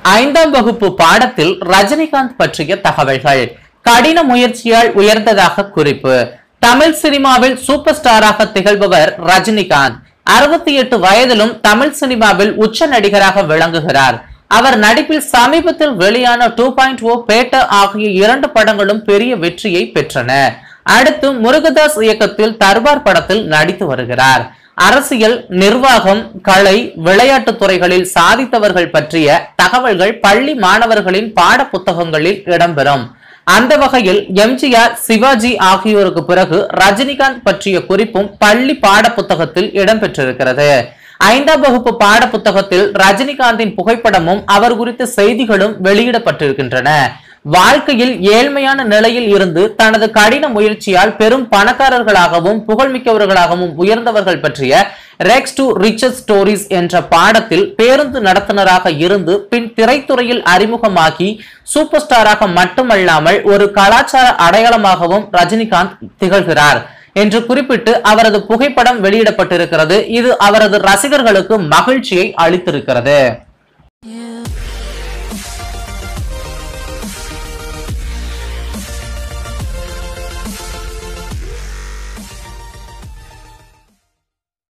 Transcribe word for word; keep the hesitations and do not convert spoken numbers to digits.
ஐந்தாம் வகுப்பு பாடத்தில் ரஜினிகாந்த் பற்றிய தகவல்கள். கடின முயற்சியால் உயர்ந்ததாக குறிப்பு. தமிழ் சினிமாவில் சூப்பர் ஸ்டாராக திகழ்பவர் ரஜினிகாந்த். அறுபத்தி எட்டு வயதிலும் தமிழ் சினிமாவில் உச்ச நடிகராக விளங்குகிறார். அவர் நடிப்பில் சமீபத்தில் வெளியான டூ பாயிண்ட் ஓ பேட்ட ஆகிய இரண்டு படங்களும் பெரிய வெற்றியை பெற்றன. அடுத்து முருகதாஸ் இயக்கத்தில் தர்பார் படத்தில் நடித்து வருகிறார். அரசியல், நிர்வாகம், கலை, விளையாட்டு துறைகளில் சாதித்தவர்கள் பற்றிய தகவல்கள் பள்ளி மாணவர்களின் பாட புத்தகங்களில் இடம்பெறும். அந்த வகையில் எம்ஜிஆர், சிவாஜி ஆகியோருக்கு பிறகு ரஜினிகாந்த் பற்றிய குறிப்பும் பள்ளி பாட புத்தகத்தில் இடம்பெற்றிருக்கிறது. ஐந்தாம் வகுப்பு பாட புத்தகத்தில் ரஜினிகாந்தின் புகைப்படமும் அவர் குறித்த செய்திகளும் வெளியிடப்பட்டிருக்கின்றன. வாழ்க்கையில் ஏழ்மையான நிலையில் இருந்து தனது கடின முயற்சியால் பெரும் பணக்காரர்களாகவும் புகழ்மிக்கவர்களாகவும் உயர்ந்தவர்கள் பற்றிய ரெக்ஸ் டு ரிச்சஸ் ஸ்டோரிஸ் என்ற பாடத்தில் பேருந்து நடத்துனராக இருந்து பின் திரைத்துறையில் அறிமுகமாகி சூப்பர் ஸ்டாராக மட்டுமல்லாமல் ஒரு கலாச்சார அடையாளமாகவும் ரஜினிகாந்த் திகழ்கிறார் என்று குறிப்பிட்டு அவரது புகைப்படம் வெளியிடப்பட்டிருக்கிறது. இது அவரது ரசிகர்களுக்கு மகிழ்ச்சியை அளித்திருக்கிறது.